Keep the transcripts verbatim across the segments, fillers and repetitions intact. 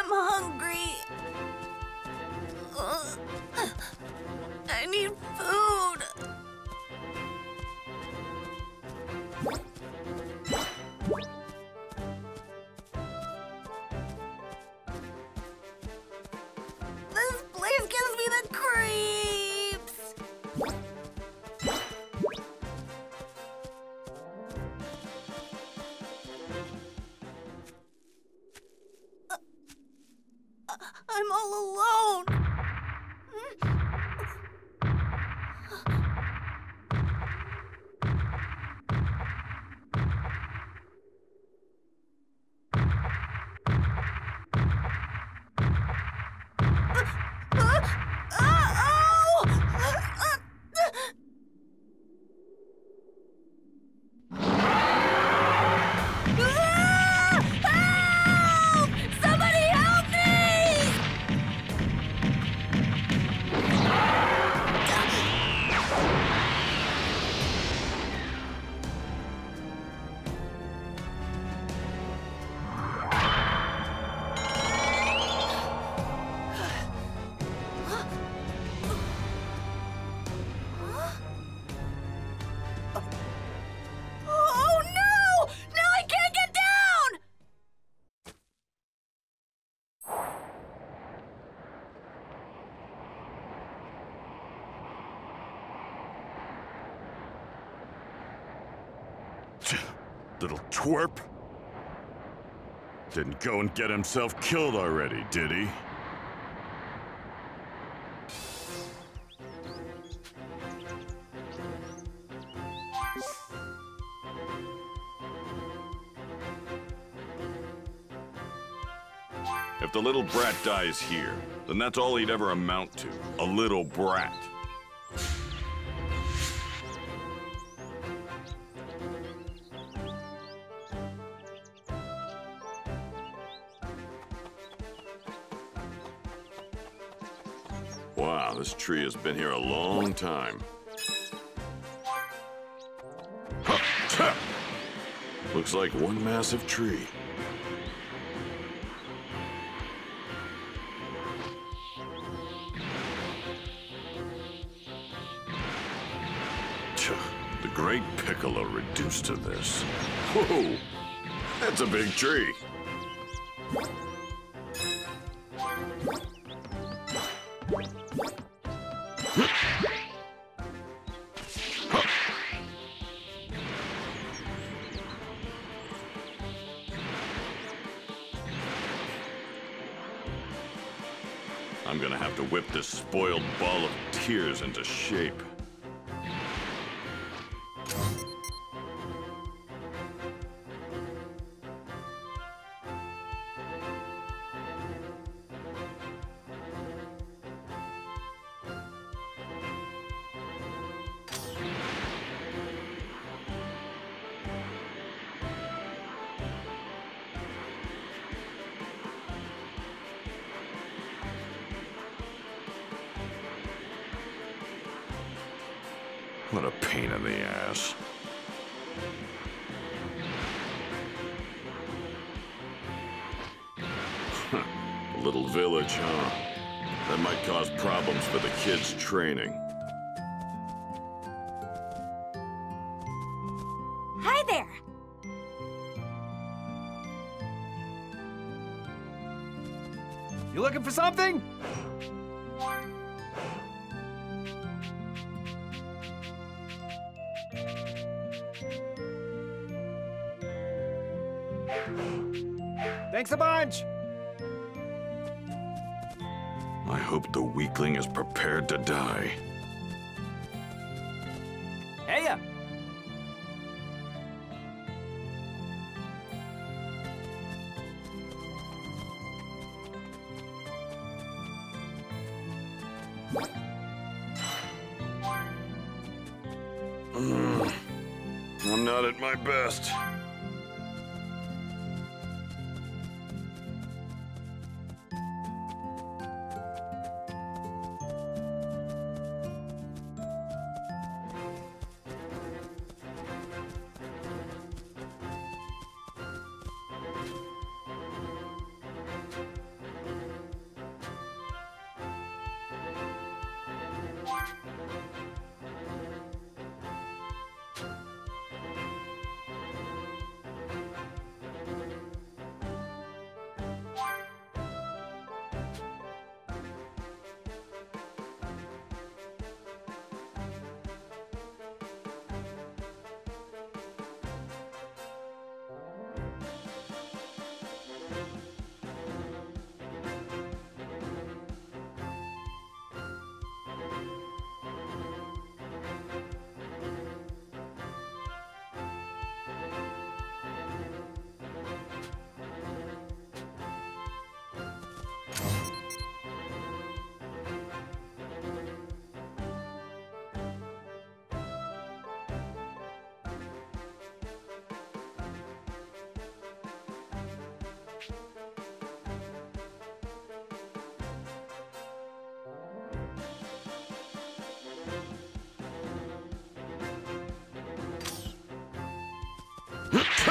I'm hungry. Ugh. I need food. This place gives me the creeps. Uh, I'm all alone. Little twerp. Didn't go and get himself killed already, did he? If the little brat dies here, then that's all he'd ever amount to, a little brat. Wow, this tree has been here a long time. Looks like one massive tree. The great Piccolo reduced to this. Whoa! That's a big tree. I'm gonna have to whip this spoiled ball of tears into shape. What a pain in the ass. A little village, huh? That might cause problems for the kids' training. Hi there. You looking for something? Thanks a bunch! I hope the weakling is prepared to die. Heya! Mm, I'm not at my best.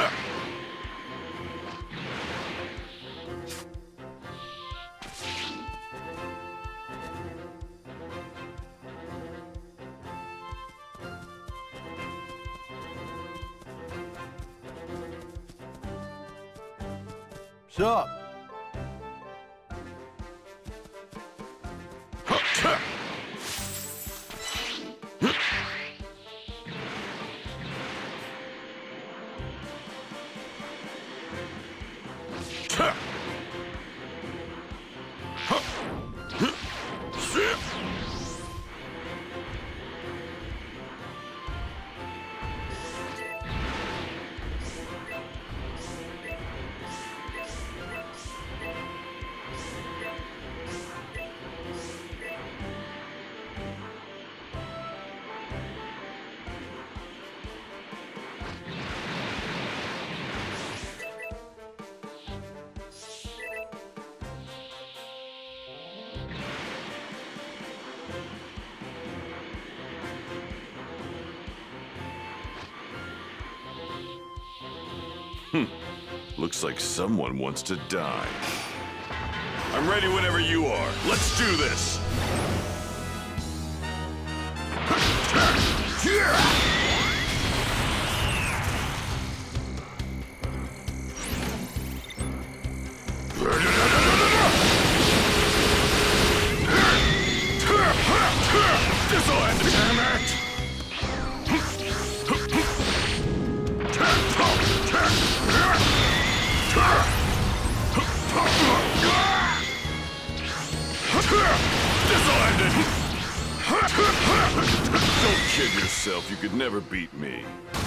Sup? Looks like someone wants to die. I'm ready whenever you are. Let's do this! This'll end it, damn it! This'll end it! Don't kid yourself, you could never beat me.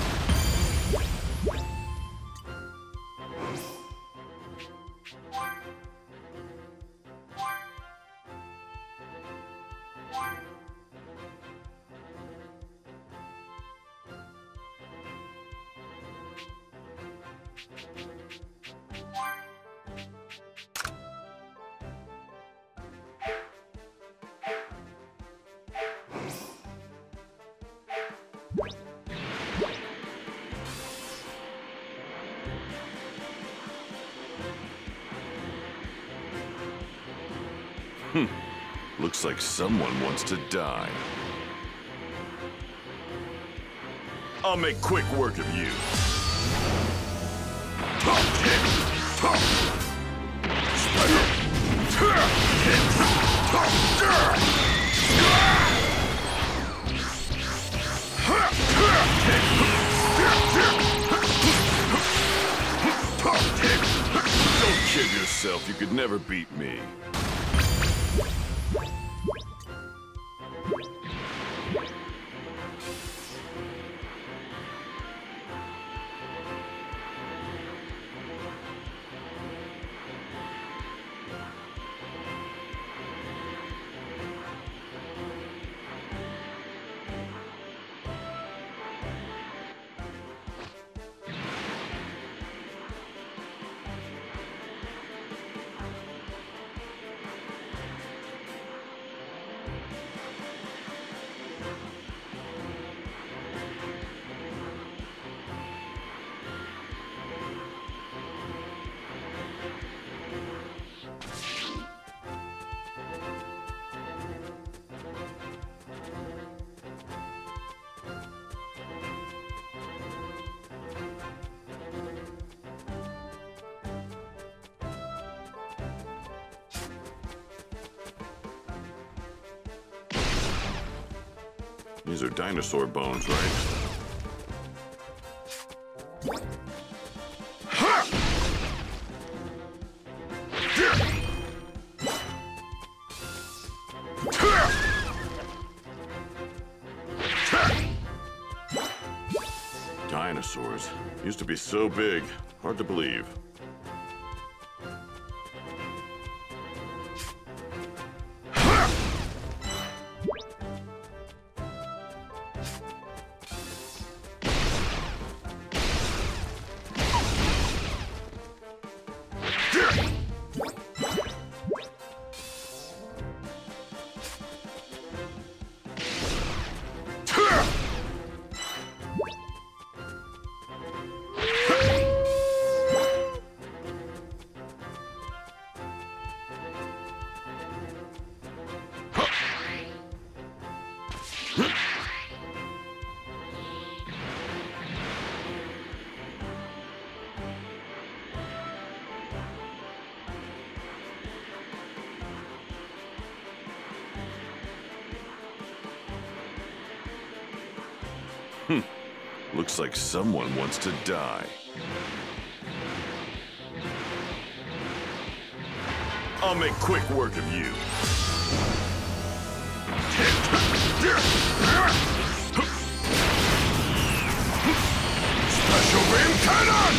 Hmm. Looks like someone wants to die. I'll make quick work of you. Don't kid yourself, you could never beat me. These are dinosaur bones, right? Dinosaurs. Used to be so big. Hard to believe. Looks like someone wants to die. I'll make quick work of you. Special beam cannon!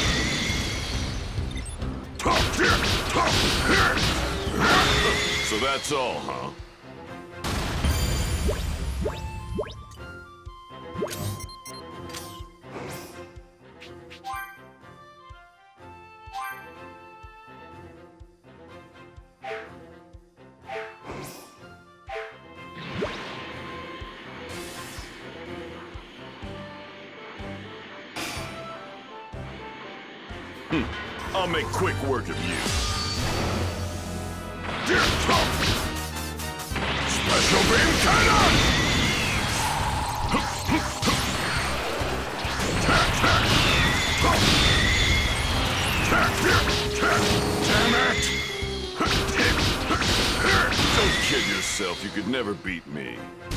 So that's all, huh? Hmm. I'll make quick work of you. Special beam cannon! Damn it! Don't kid yourself, you could never beat me.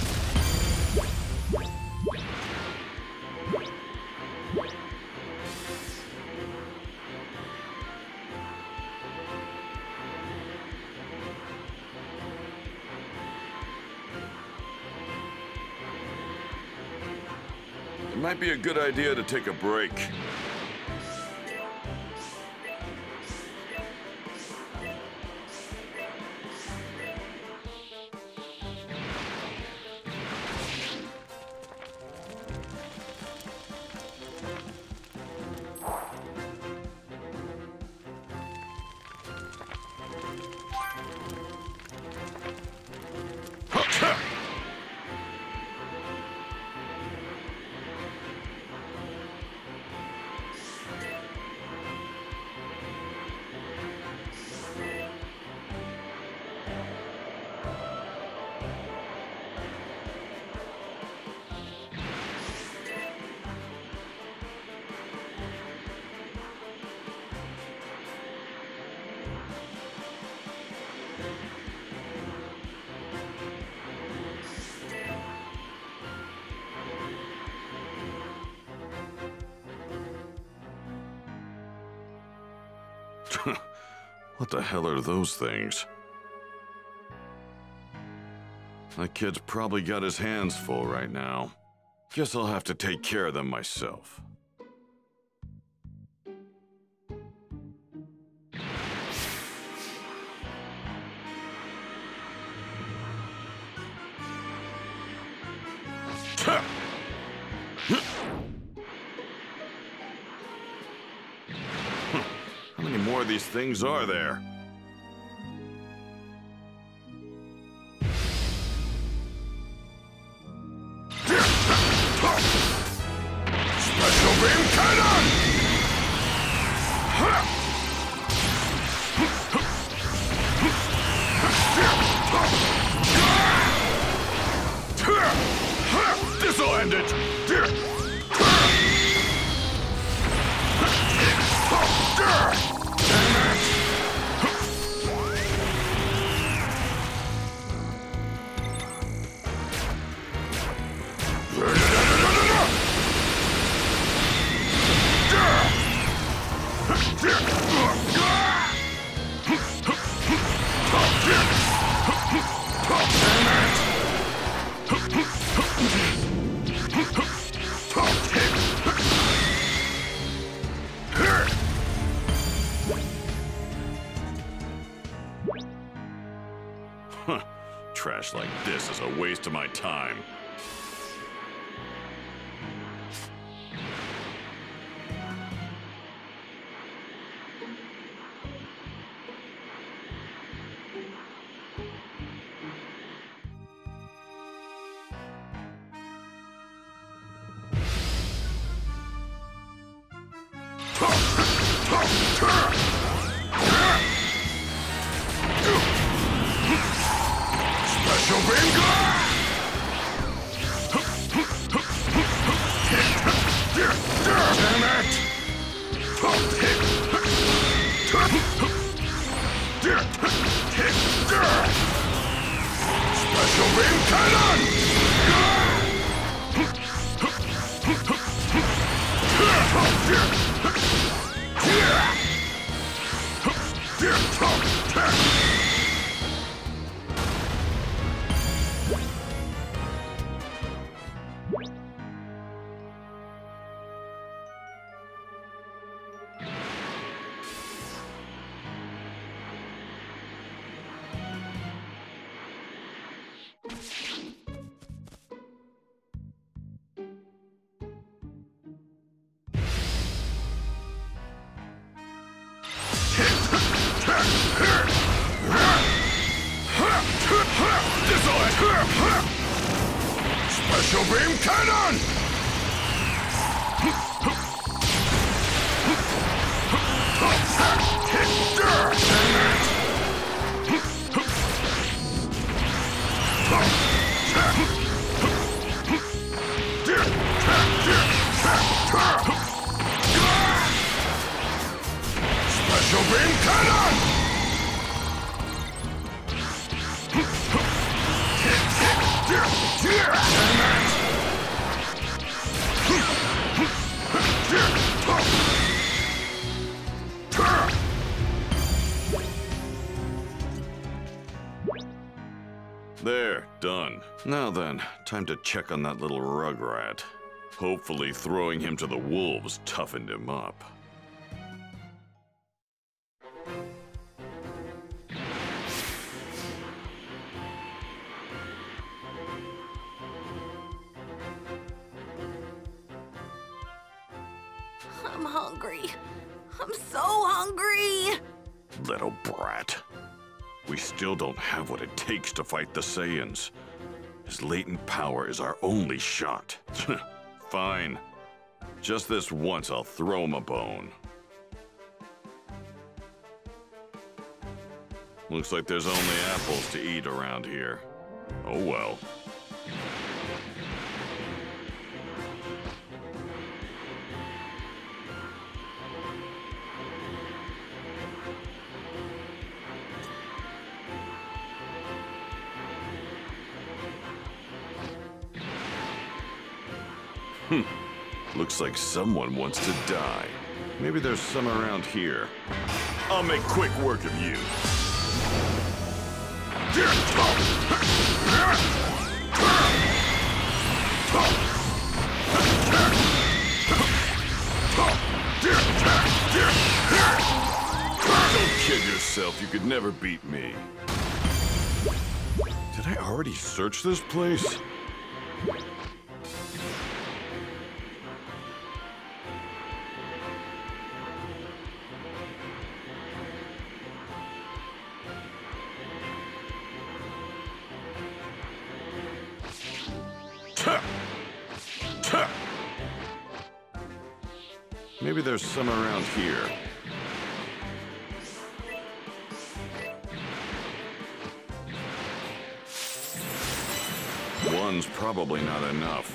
It might be a good idea to take a break. What the hell are those things? That kid's probably got his hands full right now. Guess I'll have to take care of them myself. How many more of these things are there? Special beam cannon! This'll end it! Huh. Trash like this is a waste of my time. Special beam gun! Damn it! Special beam cannon! Special beam cannon! Special beam cannon! There, done. Now then, time to check on that little rugrat. Hopefully throwing him to the wolves toughened him up. I'm hungry. I'm so hungry. Little brat. We still don't have what it takes to fight the Saiyans. His latent power is our only shot. Fine. Just this once, I'll throw him a bone. Looks like there's only apples to eat around here. Oh well. Hmm. Looks like someone wants to die. Maybe there's some around here. I'll make quick work of you. Don't kid yourself, you could never beat me. Did I already search this place? Maybe there's some around here. One's probably not enough.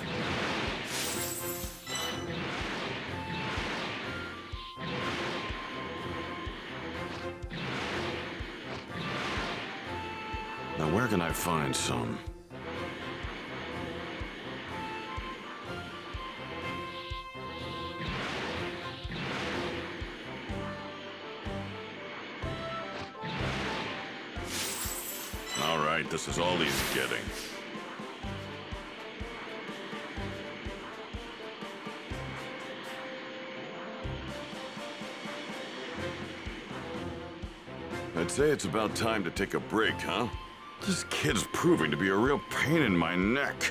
Now where can I find some? All right, this is all he's getting. I'd say it's about time to take a break, huh? This kid's proving to be a real pain in my neck.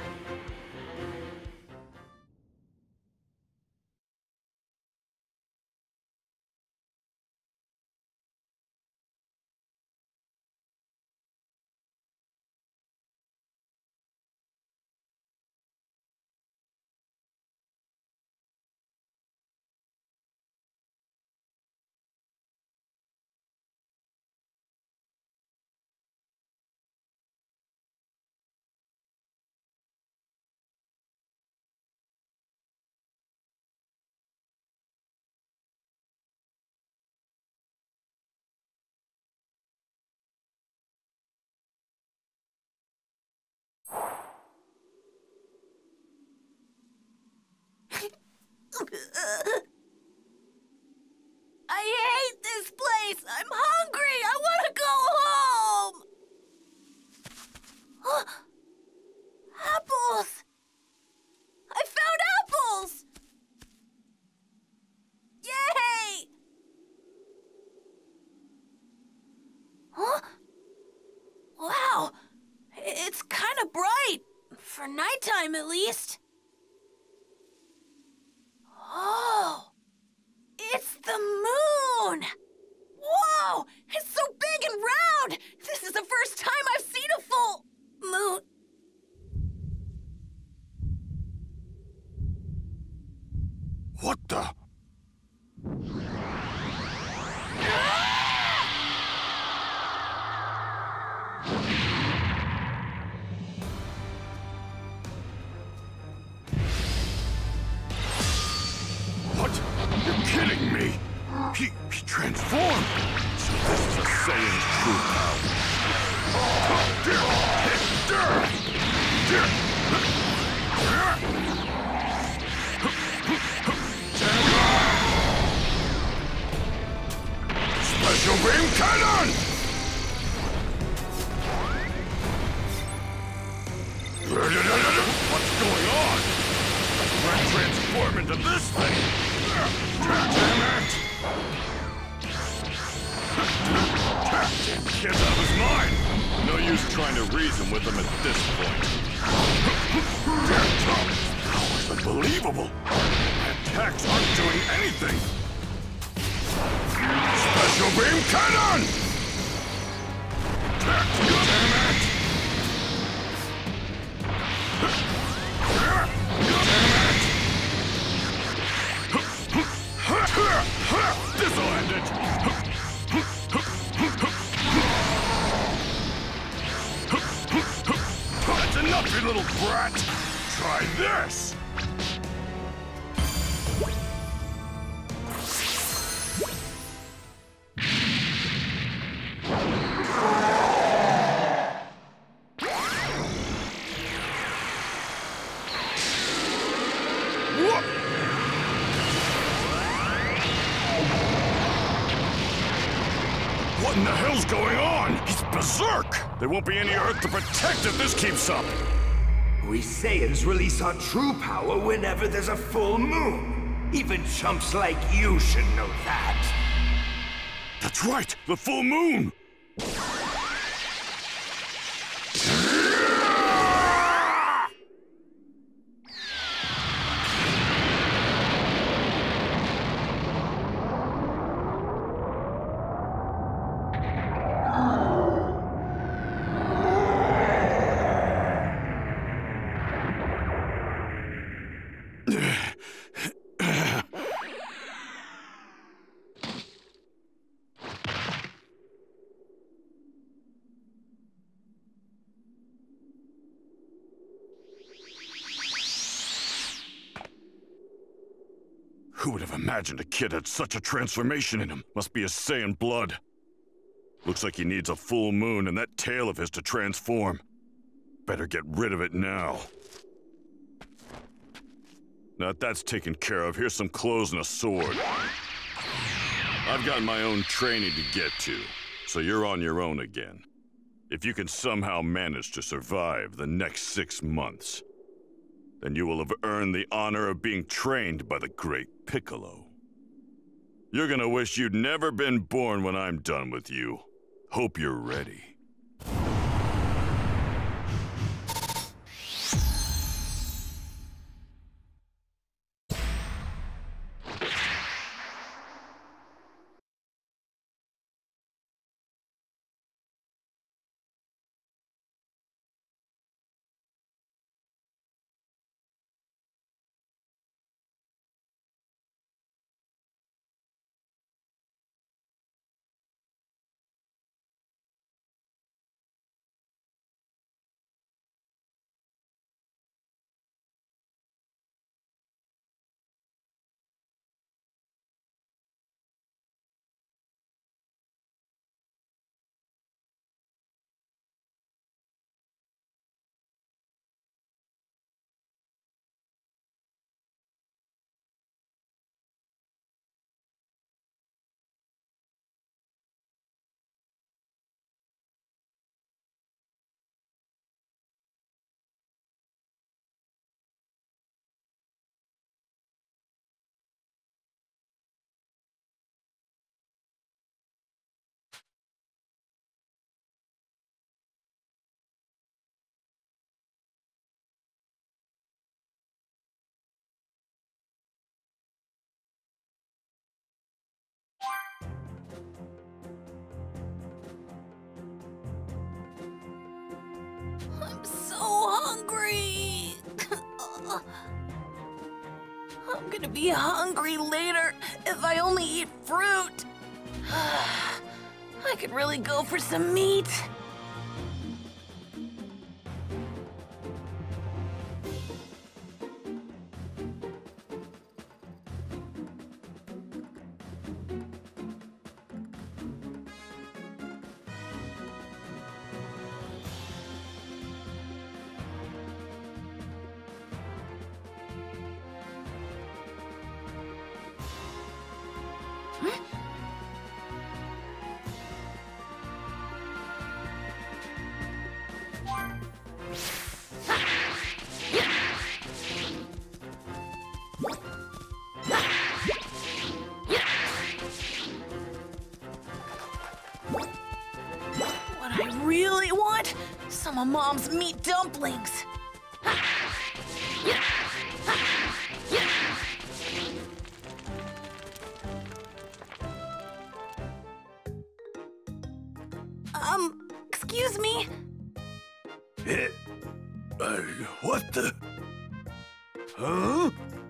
time, at least. Oh, it's the moon! Whoa! It's so big and round! This is the first time I've seen a full moon. What the? What? You're kidding me! He, he transformed! So this is a Saiyan's true power. Special beam cannon! What's going on? Let's transform into this thing! Damn it! Damn kid's out of his mind! No use trying to reason with him at this point. Damn, his power's unbelievable! My attacks aren't doing anything! Special beam cannon! Damn it! This'll end it! That's enough, you little brat! Try this! What in the hell's going on? He's berserk! There won't be any Earth to protect if this keeps up! We Saiyans release our true power whenever there's a full moon. Even chumps like you should know that. That's right! The full moon! Who would have imagined a kid had such a transformation in him? Must be his Saiyan blood. Looks like he needs a full moon and that tail of his to transform. Better get rid of it now. Now that that's taken care of, here's some clothes and a sword. I've got my own training to get to, so you're on your own again. If you can somehow manage to survive the next six months, then you will have earned the honor of being trained by the great Piccolo. You're gonna wish you'd never been born when I'm done with you. Hope you're ready. so hungry. I'm gonna be hungry later if I only eat fruit. I could really go for some meat. What I really want? Some of Mom's meat dumplings. Um, excuse me? Eh, uh, what the? Huh?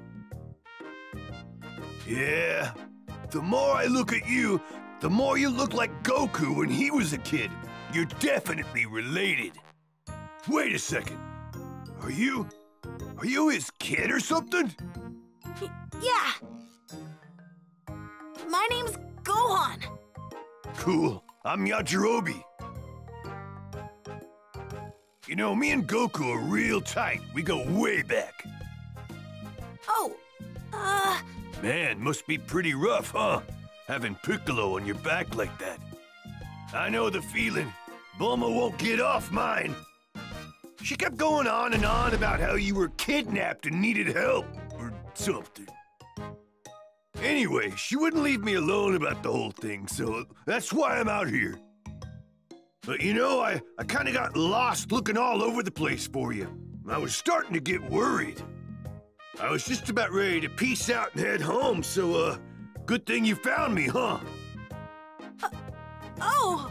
Yeah, the more I look at you, the more you look like Goku when he was a kid. You're definitely related. Wait a second. Are you... are you his kid or something? Y- yeah. My name's Gohan. Cool. I'm Yajirobe. You know, me and Goku are real tight. We go way back. Oh, uh... Man, must be pretty rough, huh? Having Piccolo on your back like that. I know the feeling. Bulma won't get off mine. She kept going on and on about how you were kidnapped and needed help, or something. Anyway, she wouldn't leave me alone about the whole thing, so that's why I'm out here. But you know, I, I kinda got lost looking all over the place for you. I was starting to get worried. I was just about ready to peace out and head home, so, uh, good thing you found me, huh? uh oh!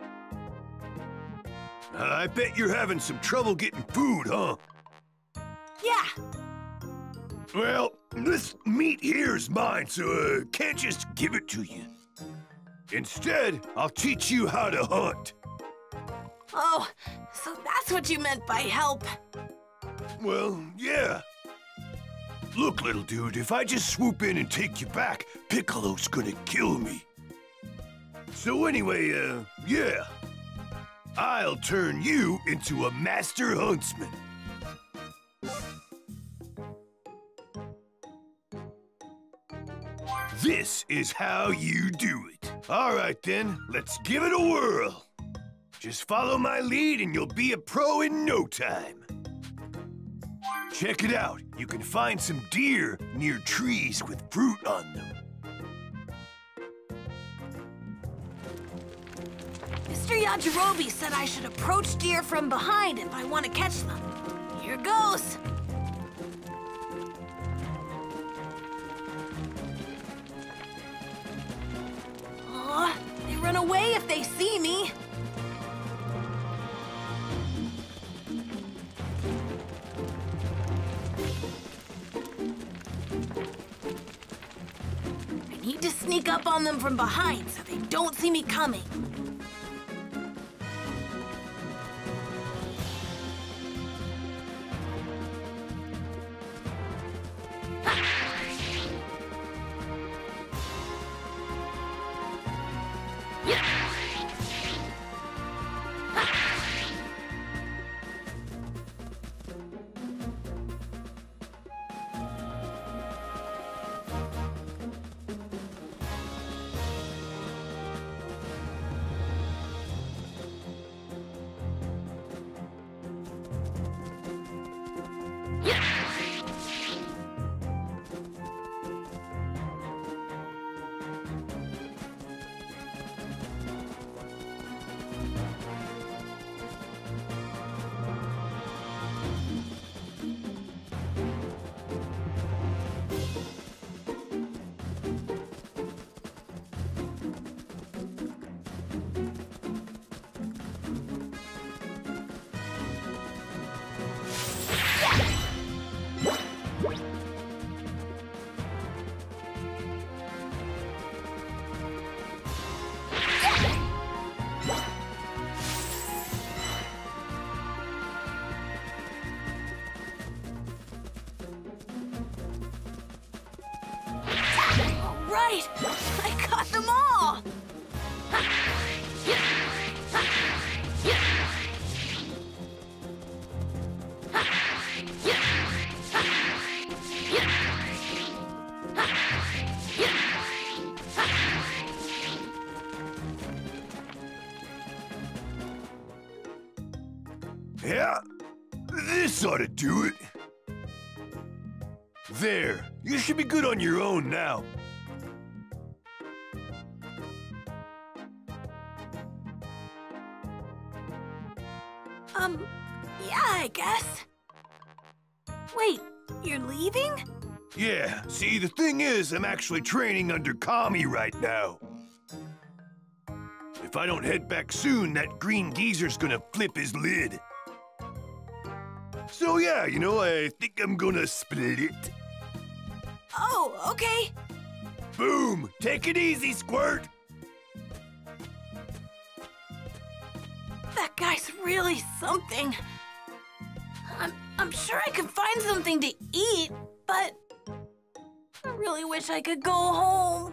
I bet you're having some trouble getting food, huh? Yeah. Well, this meat here is mine, so uh, can't just give it to you. Instead, I'll teach you how to hunt. Oh, so that's what you meant by help. Well, yeah. Look, little dude, if I just swoop in and take you back, Piccolo's gonna kill me. So anyway, uh, yeah. I'll turn you into a master huntsman. This is how you do it. All right then, let's give it a whirl. Just follow my lead and you'll be a pro in no time. Check it out. You can find some deer near trees with fruit on them. Mister Yajirobe said I should approach deer from behind if I want to catch them. Here goes. Aw, they run away if they see me. I need to sneak up on them from behind so they don't see me coming. I got them all! Yeah, this ought to do it. There, you should be good on your own now. Um, yeah, I guess. Wait, you're leaving? Yeah, see, the thing is, I'm actually training under Kami right now. If I don't head back soon, that green geezer's gonna flip his lid. So yeah, you know, I think I'm gonna split it. Oh, okay. Boom! Take it easy, Squirt! That guy's really something. I'm, I'm sure I could find something to eat, but I really wish I could go home.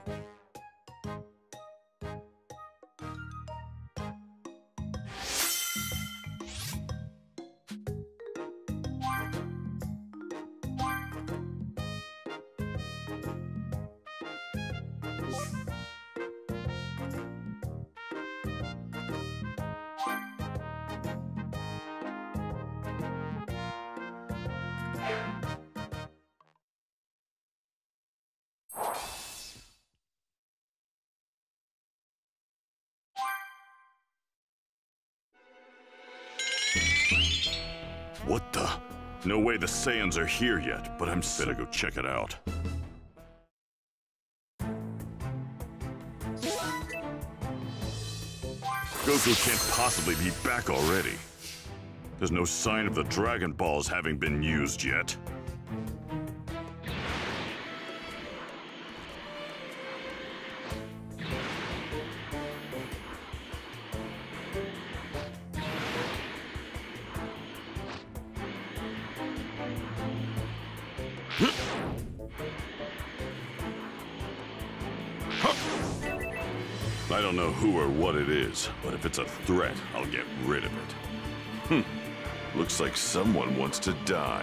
What the? No way the Saiyans are here yet, but I'm better go check it out. Goku can't possibly be back already. There's no sign of the Dragon Balls having been used yet. I don't know who or what it is, but if it's a threat, I'll get rid of it. Hmm. Looks like someone wants to die.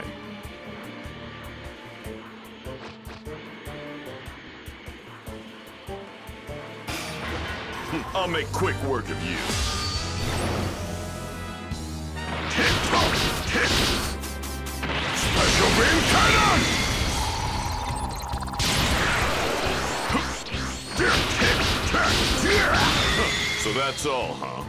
Hmm. I'll make quick work of you. Tick-tock! Tick! Special beam cannon! So that's all, huh?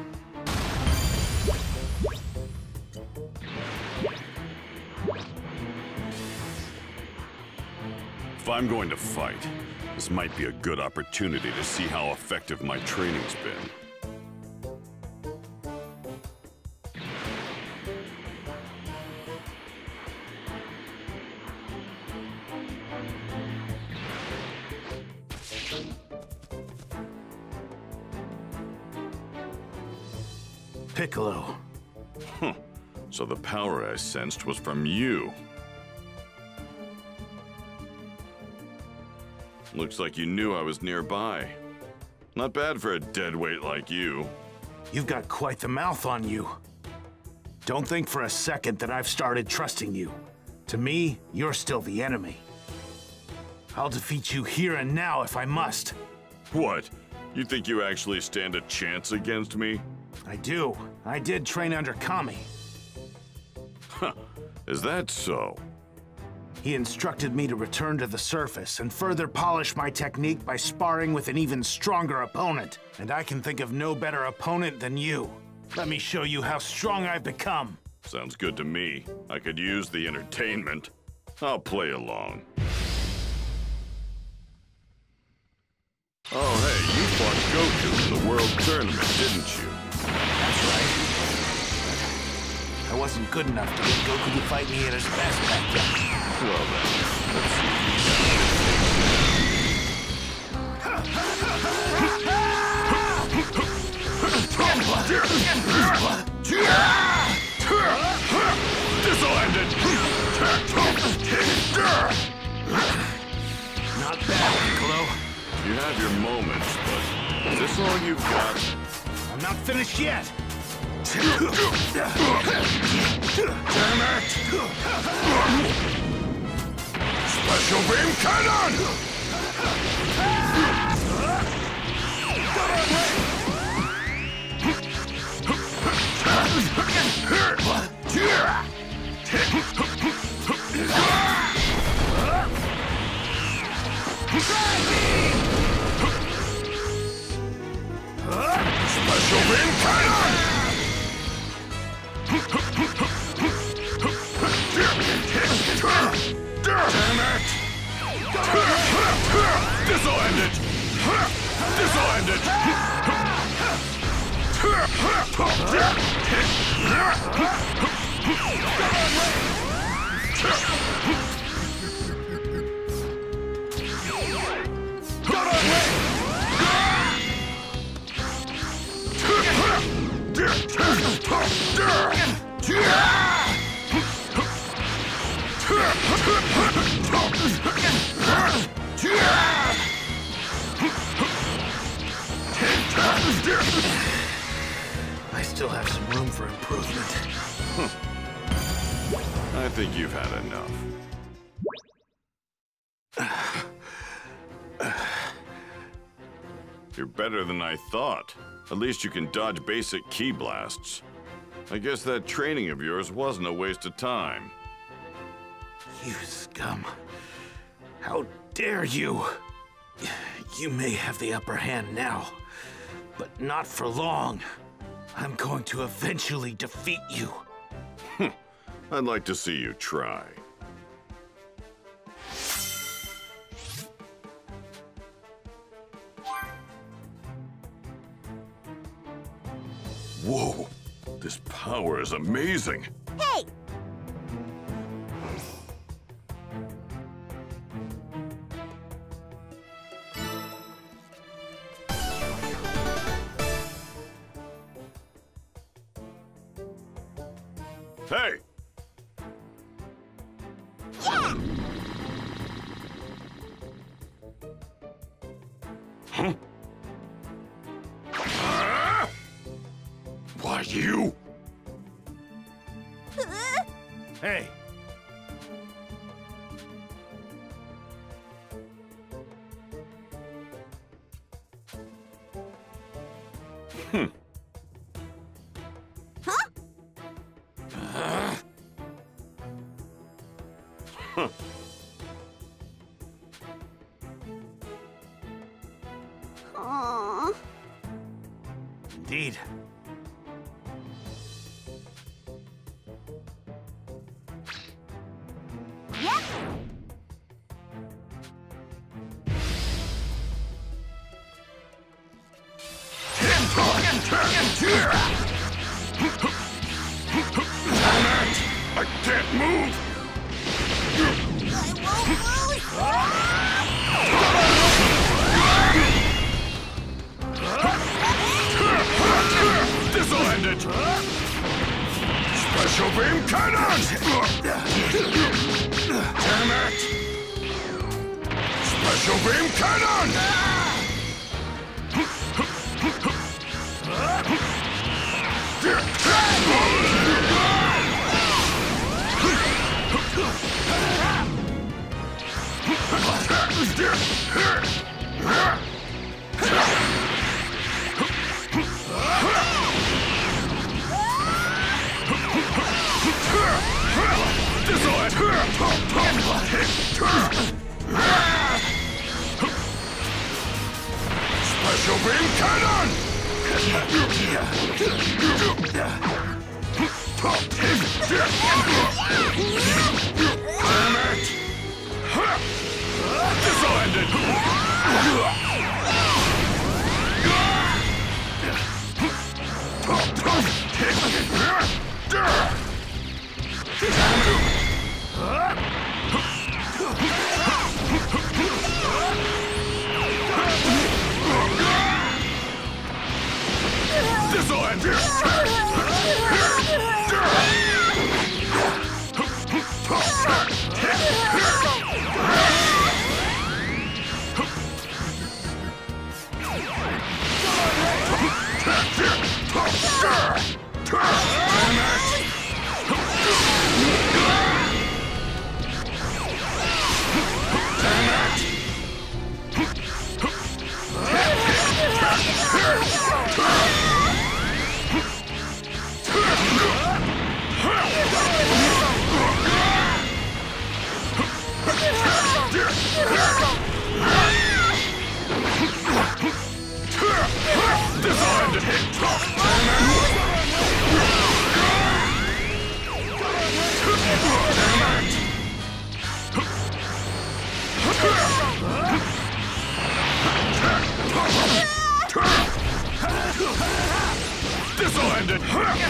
If I'm going to fight, this might be a good opportunity to see how effective my training's been. Piccolo. Huh. So the power I sensed was from you. Looks like you knew I was nearby. Not bad for a deadweight like you. You've got quite the mouth on you. Don't think for a second that I've started trusting you. To me, you're still the enemy. I'll defeat you here and now if I must. What? You think you actually stand a chance against me? I do. I did train under Kami. Huh. Is that so? He instructed me to return to the surface and further polish my technique by sparring with an even stronger opponent. And I can think of no better opponent than you. Let me show you how strong I've become. Sounds good to me. I could use the entertainment. I'll play along. Oh, hey, you fought Goku in the World Tournament, didn't you? That's right. I wasn't good enough to get Goku to fight me at his best back then. Well then, let's see This'll end it! Not bad, Piccolo. You have your moments, but is this all you've got? I'm not finished yet! Damn it! Special beam cannon! Special beam cannon! Damn it! This'll end it! This'll end it! I still have some room for improvement. I think you've had enough. You're better than I thought. At least you can dodge basic ki blasts. I guess that training of yours wasn't a waste of time. You scum. How dare you? You may have the upper hand now, but not for long. I'm going to eventually defeat you. I'd like to see you try. Whoa! This power is amazing! Hey! Hey! Yeah! Huh? Ah! Why, you? Hey! Hmm. Huh? Uh. Huh. Aww. Indeed. Yep. I can't move! I won't lose! This'll end it! Special beam cannon! Damn it! Special beam cannon! Special beam cannon! Damn it! This'll end it! This'll end it! This'll end it!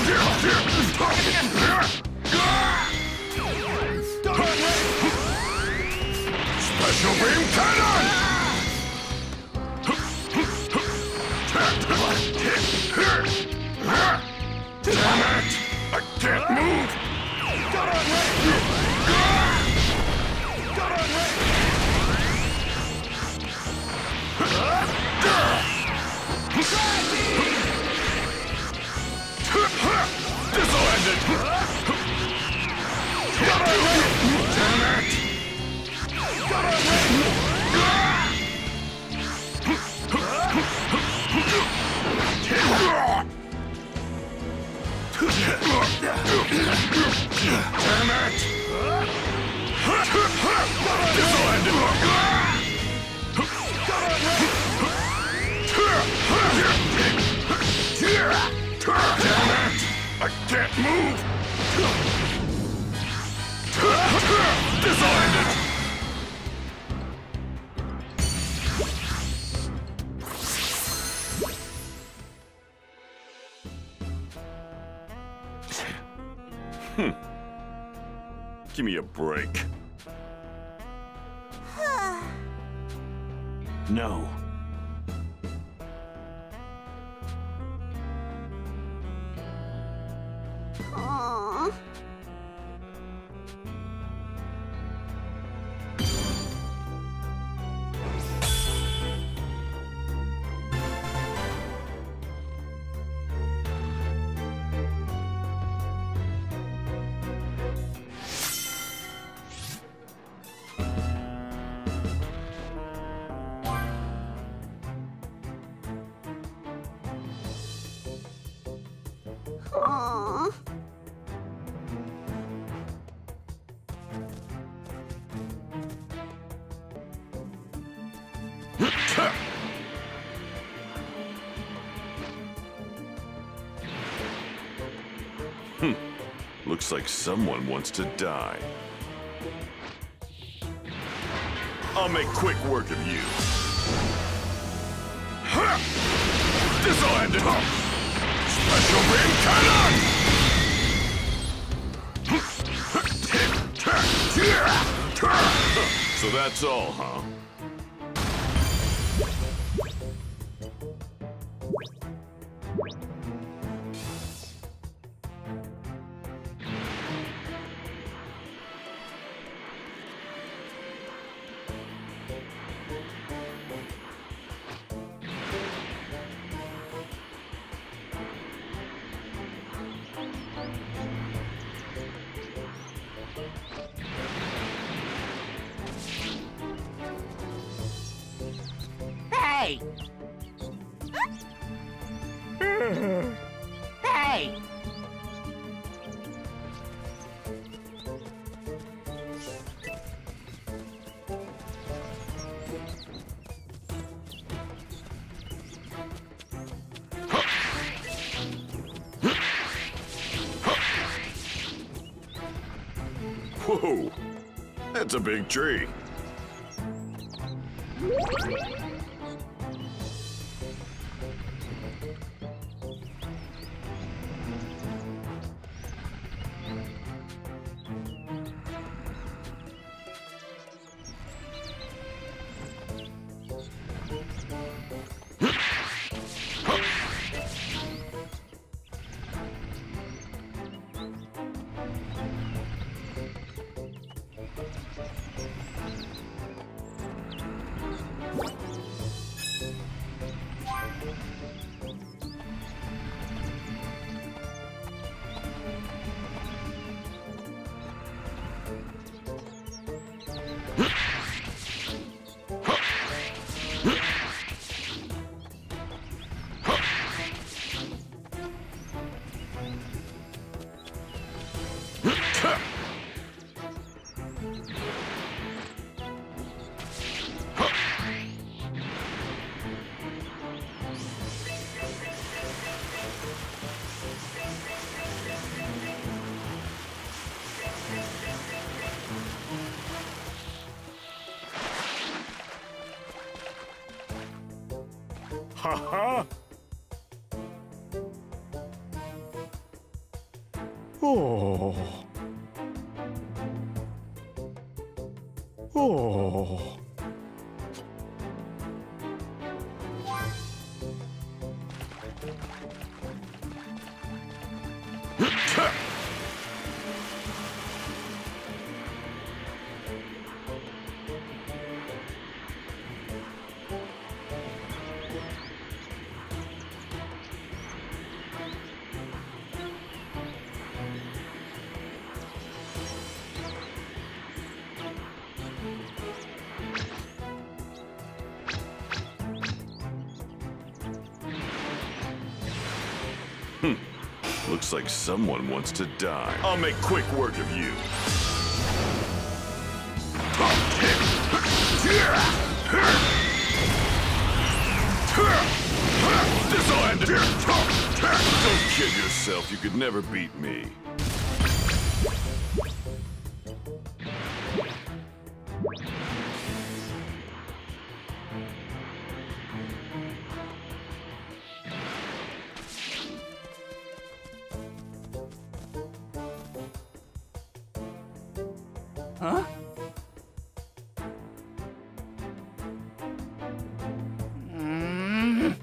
Special beam cannon! Damn it! I can't move! This'll end it! Damn it! Damn it! This'll end it! Damn it! I can't move! This'll end it! Hmm. Give me a break. No. Aww. Aww. Hmm. Looks like someone wants to die. I'll make quick work of you. This'll end it! Special beam cannon! So that's all, huh? Hey! Hey! Whoa! That's a big tree. What? ha ha! Oh. Oh. Looks like someone wants to die. I'll make quick work of you. This'll end it. Don't kid yourself. You could never beat me. Huh? Mm.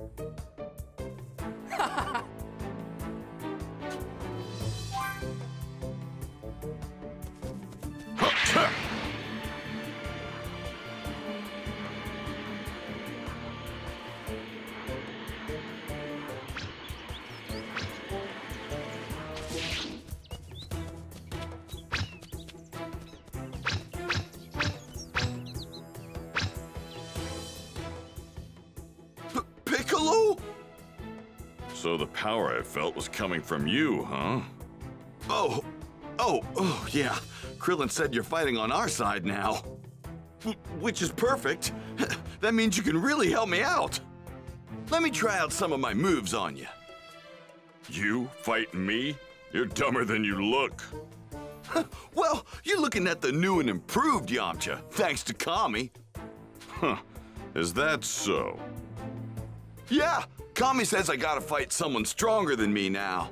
Piccolo? So the power I felt was coming from you, huh? Oh, oh, oh, yeah. Krillin said you're fighting on our side now. W- which is perfect. That means you can really help me out. Let me try out some of my moves on you. You fight me? You're dumber than you look. Well, you're looking at the new and improved Yamcha, thanks to Kami. Huh, is that so? Yeah, Kami says I gotta fight someone stronger than me now.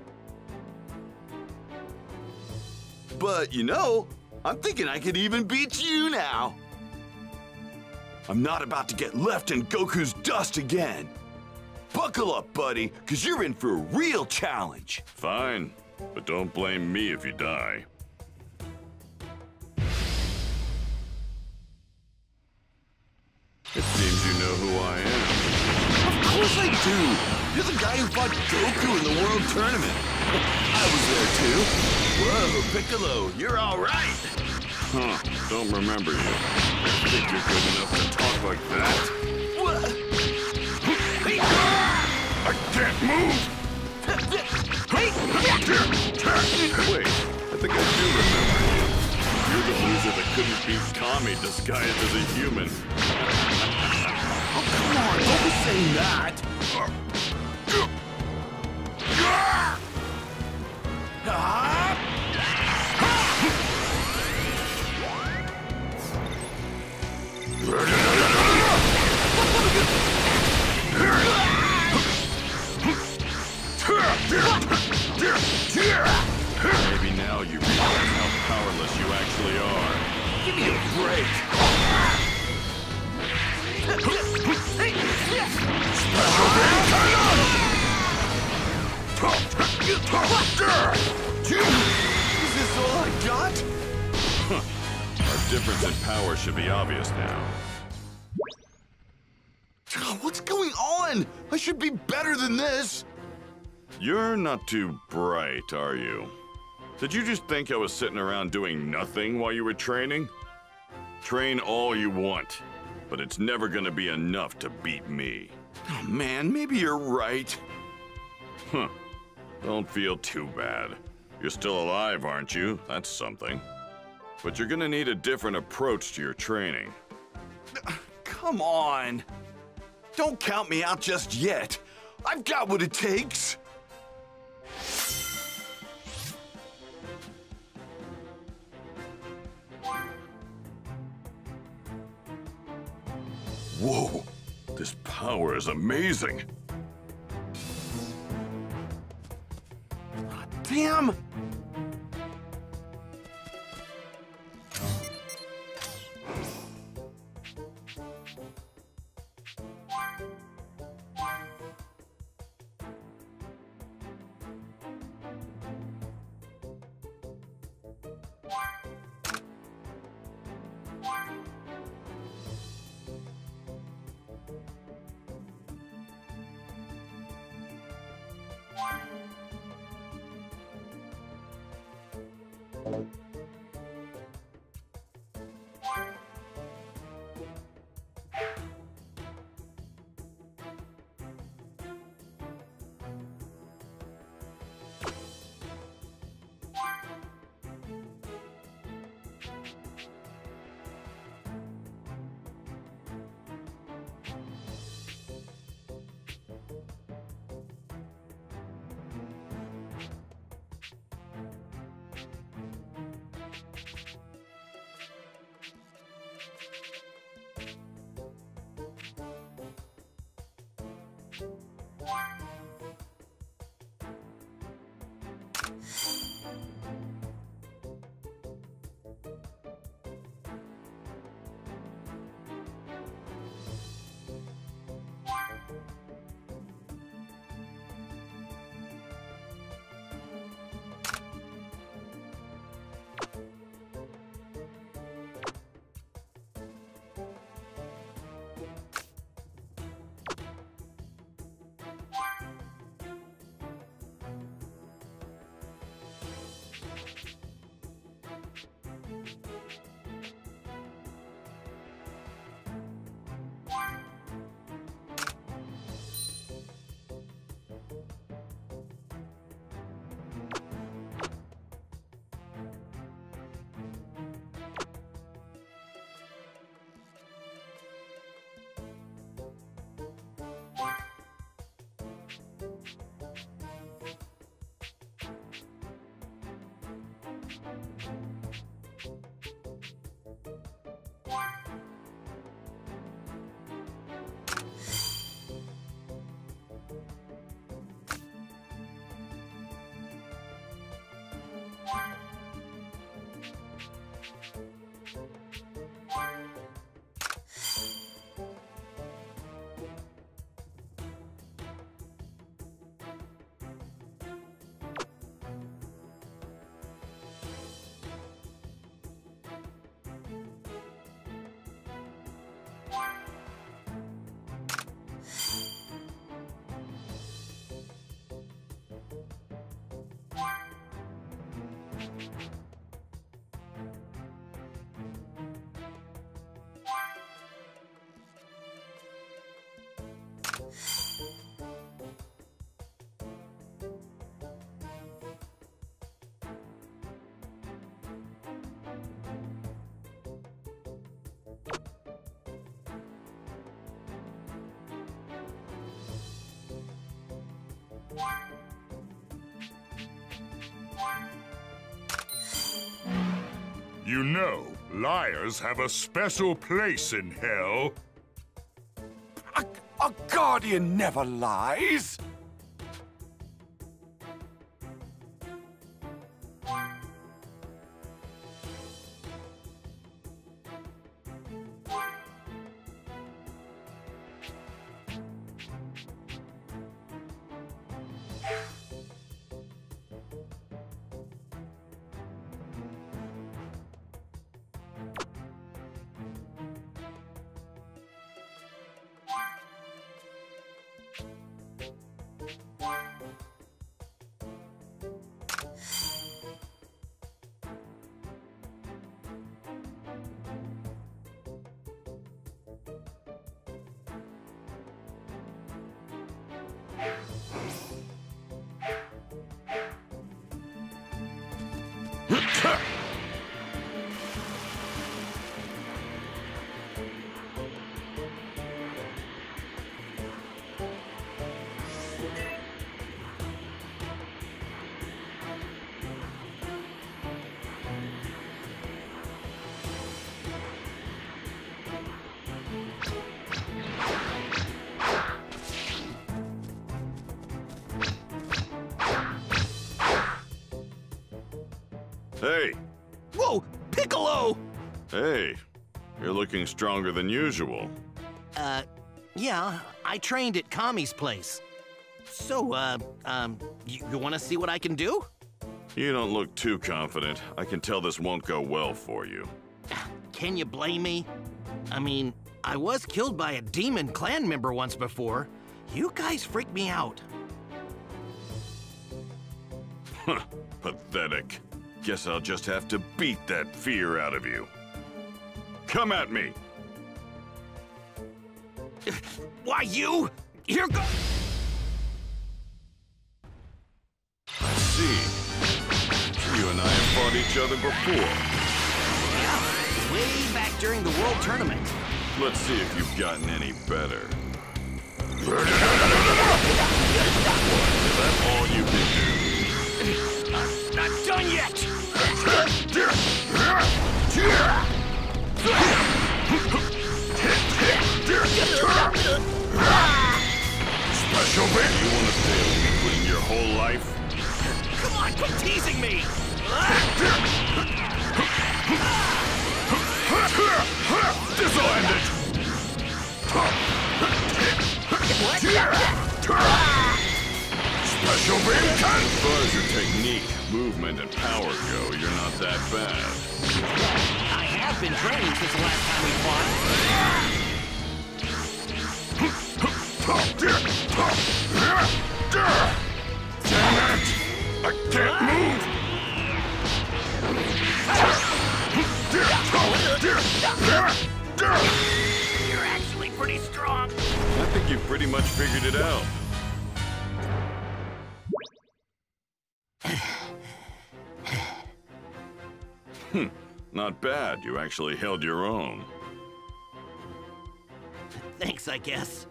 But, you know, I'm thinking I could even beat you now. I'm not about to get left in Goku's dust again. Buckle up, buddy, because you're in for a real challenge. Fine, but don't blame me if you die. It seems you know who I am. Of course I do! You're the guy who fought Goku in the World Tournament. I was there too. Whoa, Piccolo, you're all right. Huh, don't remember you. Think you're good enough to talk like that? What? I can't move! Wait, I think I do remember you. You're the loser that couldn't beat Kami disguised as a human. Oh, come on, don't be saying that! Maybe now you realize how powerless you actually are. Give me a break! Is this all I got? Our difference in power should be obvious now. What's going on? I should be better than this. You're not too bright, are you? Did you just think I was sitting around doing nothing while you were training? Train all you want, but it's never gonna be enough to beat me. Oh man, maybe you're right. Huh. Don't feel too bad. You're still alive, aren't you? That's something. But you're gonna need a different approach to your training. Come on. Don't count me out just yet. I've got what it takes. Whoa, this power power is amazing. Damn! You know, liars have a special place in hell. A, a guardian never lies. Hey! Whoa! Piccolo! Hey! You're looking stronger than usual. Uh, yeah, I trained at Kami's place. So, uh, um, you, you want to see what I can do? You don't look too confident. I can tell this won't go well for you. Can you blame me? I mean, I was killed by a demon clan member once before. You guys freaked me out. Huh, pathetic. Guess I'll just have to beat that fear out of you. Come at me! Why, you? Here go- I see. You and I have fought each other before. Yeah, way back during the World Tournament. Let's see if you've gotten any better. Is that all you can do? I'm not done yet! Special bit? You want to stay a weakling your whole life? Come on, quit teasing me! This'll end it! Special beam can! As far as your technique, movement, and power go, you're not that bad. I have been training since the last time we fought. Damn it! I can't move! You're actually pretty strong. I think you've pretty much figured it out. Hmm, not bad. You actually held your own. Thanks, I guess.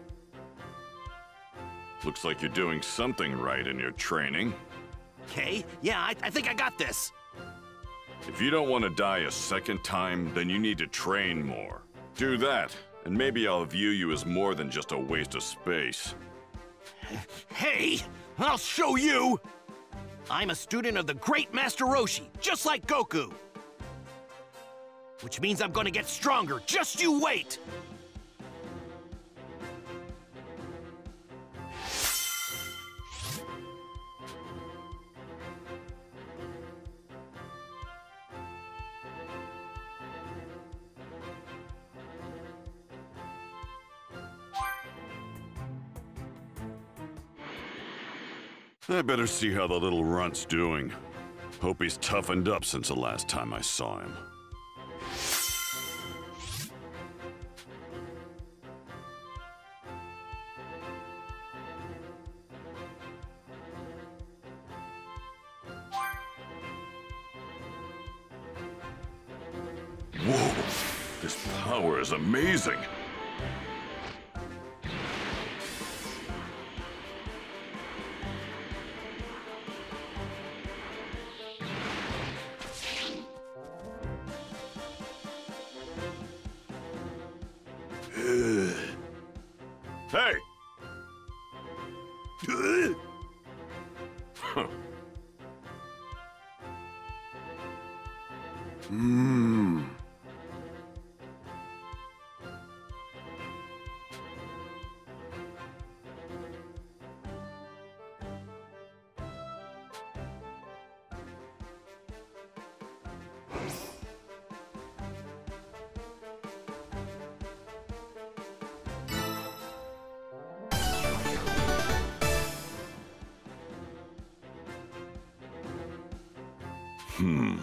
Looks like you're doing something right in your training. Okay, yeah, I, I think I got this. If you don't want to die a second time, then you need to train more. Do that, and maybe I'll view you as more than just a waste of space. Hey, I'll show you! I'm a student of the great Master Roshi, just like Goku. Which means I'm gonna get stronger, just you wait! I better see how the little runt's doing. Hope he's toughened up since the last time I saw him. Whoa! This power is amazing! Hey! Huh. Hmm. Hmm.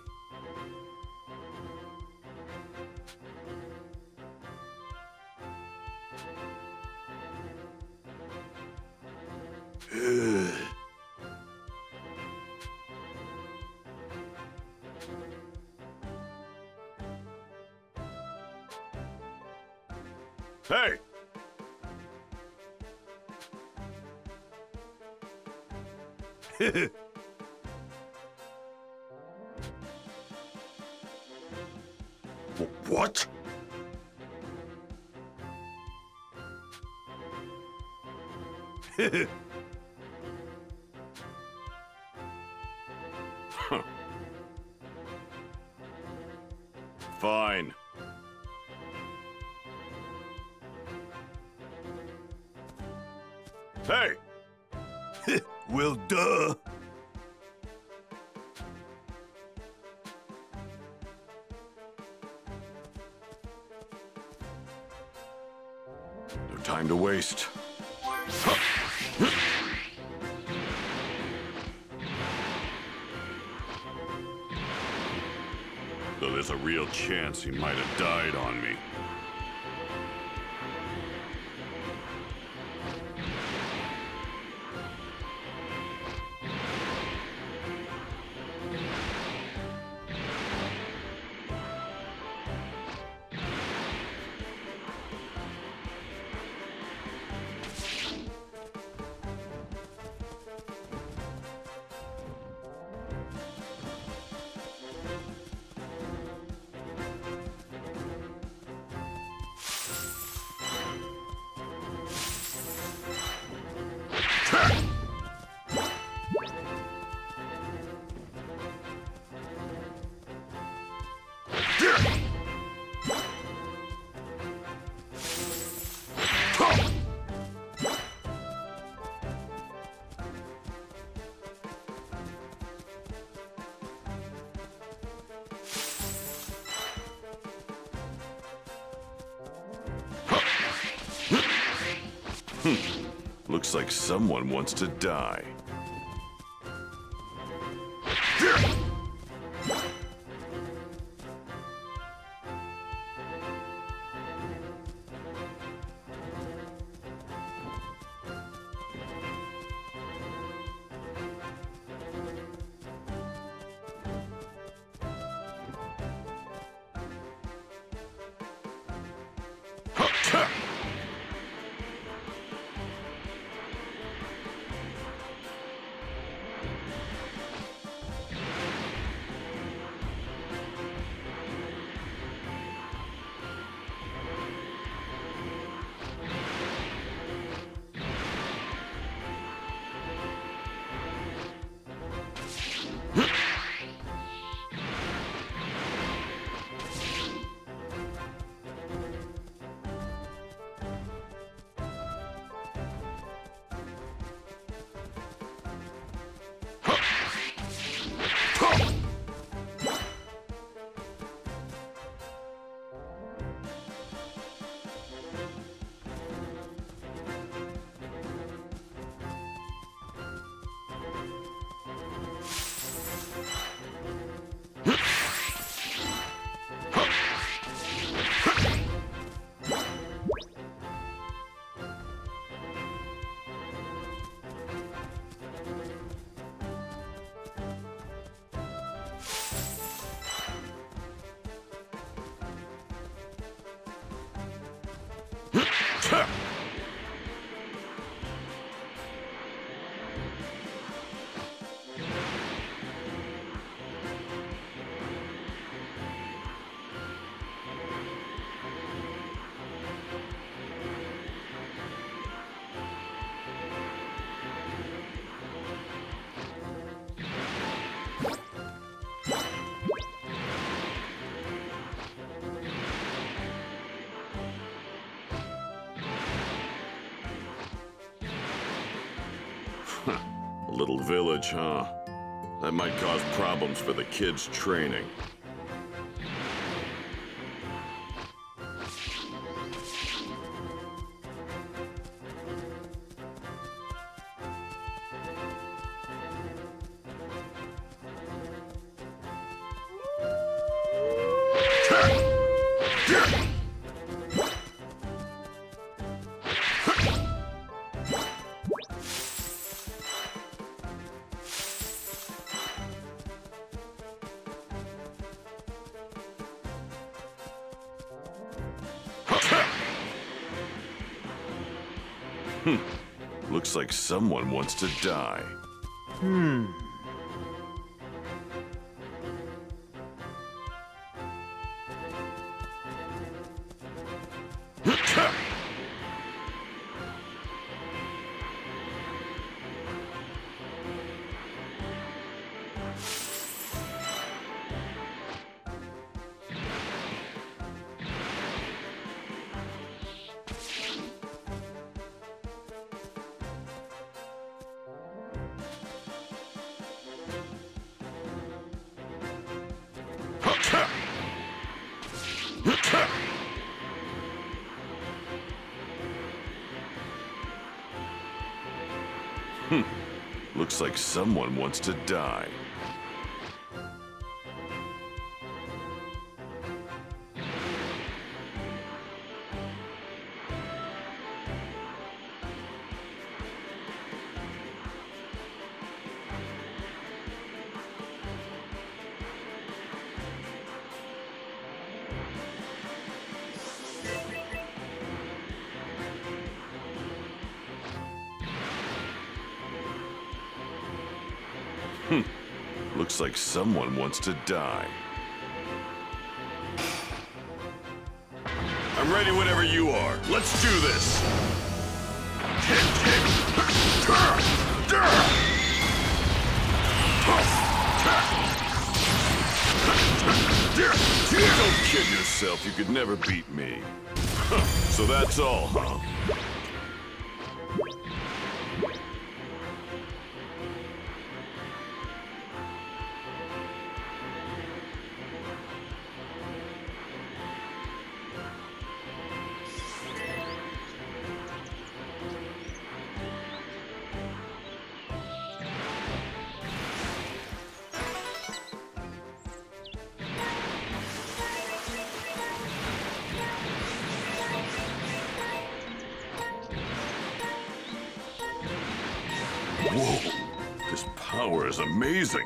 Hey! What? Huh. Hey! Well, duh. No time to waste. Though there's a real chance he might have died on me. Looks like someone wants to die. Little village, huh? That might cause problems for the kids' training. Hmm. Looks like someone wants to die. Hmm. Hmm. Looks like someone wants to die. Hmm. Looks like someone wants to die. I'm ready whenever you are. Let's do this! Don't kid yourself, you could never beat me. So that's all, huh? Whoa, this power is amazing.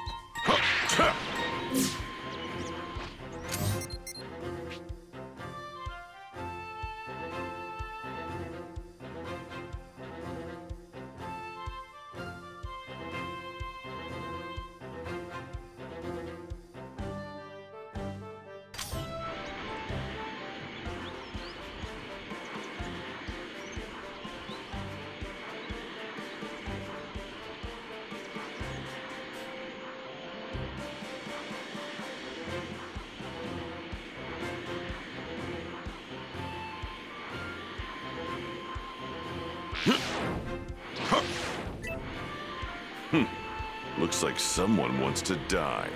Hmm. Looks like someone wants to die.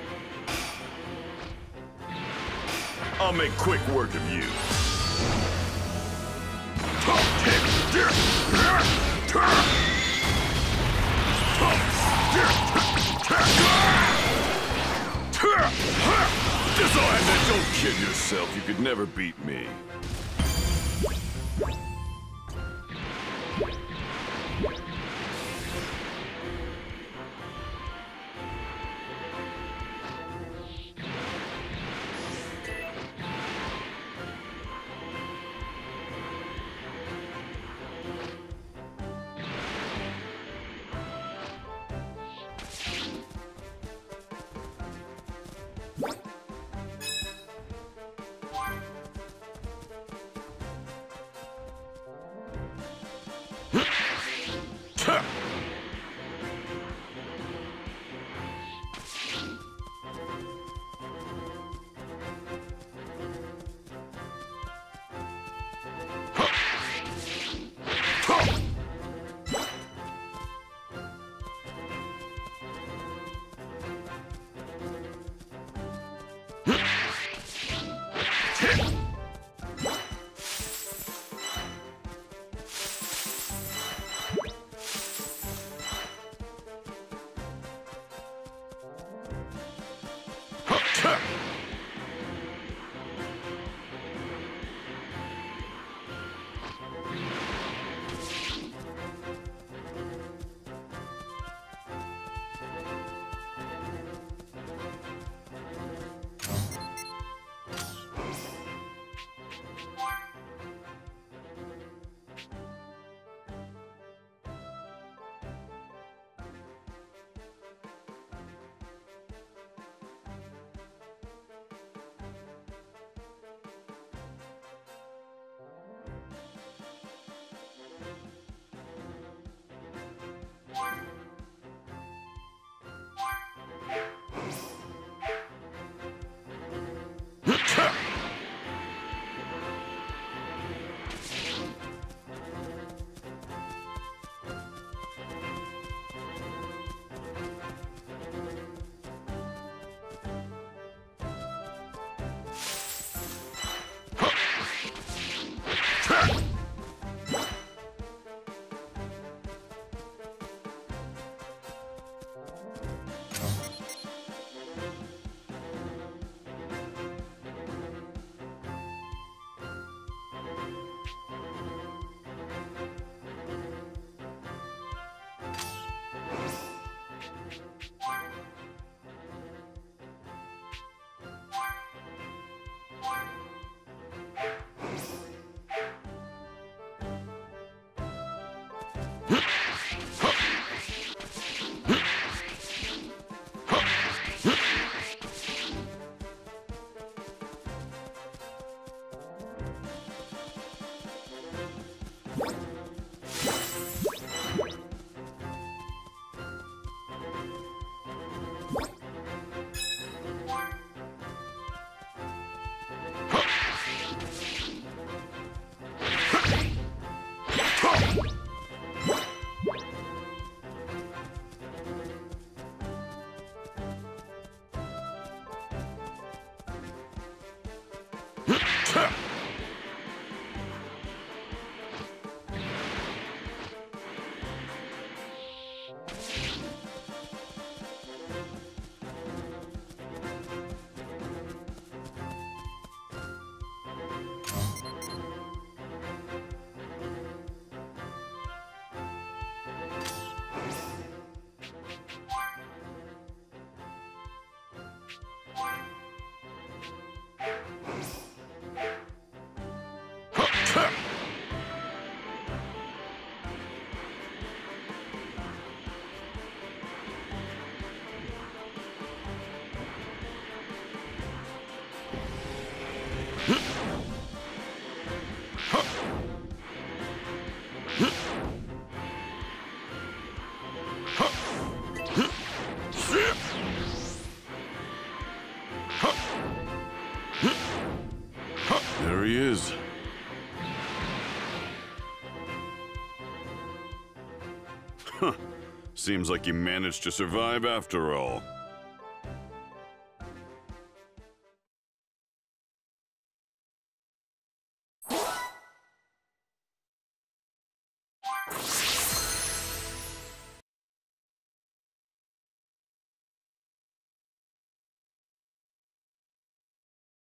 I'll make quick work of you. Disorder! Don't kid yourself. You could never beat me. There he is. Huh. Seems like you managed to survive after all.